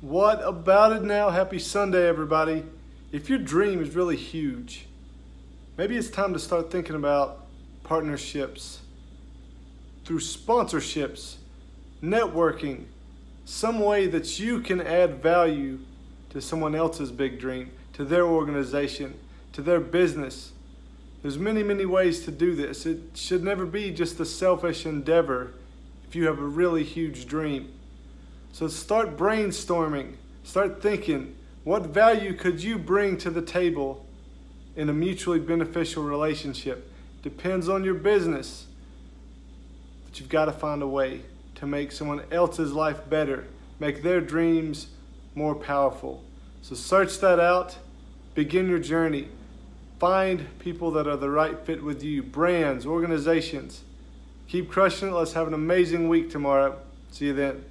What about it now? Happy Sunday, everybody. If your dream is really huge, maybe it's time to start thinking about partnerships, through sponsorships, networking, some way that you can add value to someone else's big dream, to their organization, to their business. There's many ways to do this. It should never be just a selfish endeavor if you have a really huge dream. So start brainstorming, start thinking, what value could you bring to the table in a mutually beneficial relationship? Depends on your business, but you've got to find a way to make someone else's life better, make their dreams more powerful. So search that out, begin your journey. Find people that are the right fit with you, brands, organizations. Keep crushing it. Let's have an amazing week tomorrow. See you then.